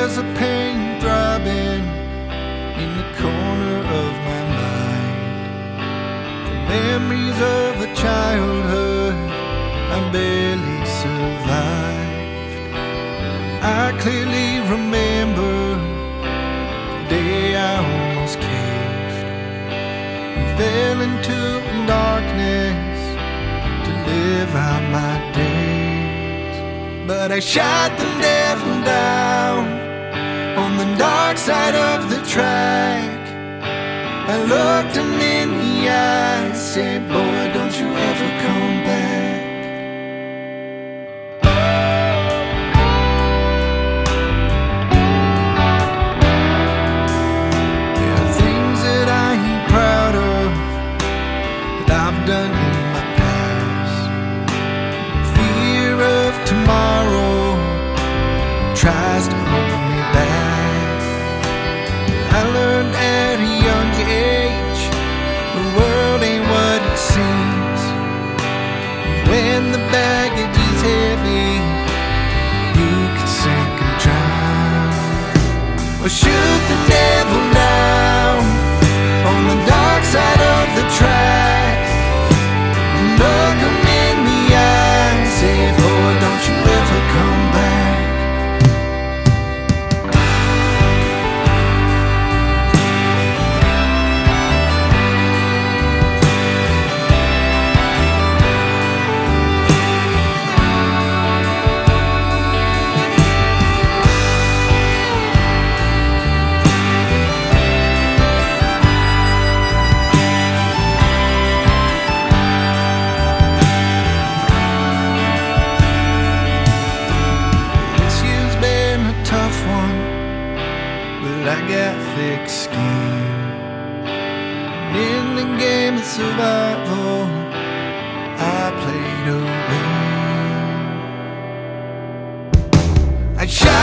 there's a pain throbbing in the corner of my mind. The memories of a childhood I barely survived. I clearly remember the day I almost caved and fell into darkness to live out my days. But I shot the devil down on the dark side of the track. I looked him in the eye, said, boy, don't you ever come back. There are things that I ain't proud of that I've done in my past. The fear of tomorrow tries to hold me back. I learned at a young age the world ain't what it seems. When the baggage is heavy, you can sink and drown. Or shoot the devil down on the dark side of the track and look him in the eye and say, boy, don't you ever come back. I got thick skin, and in the game of survival I played a win. I shot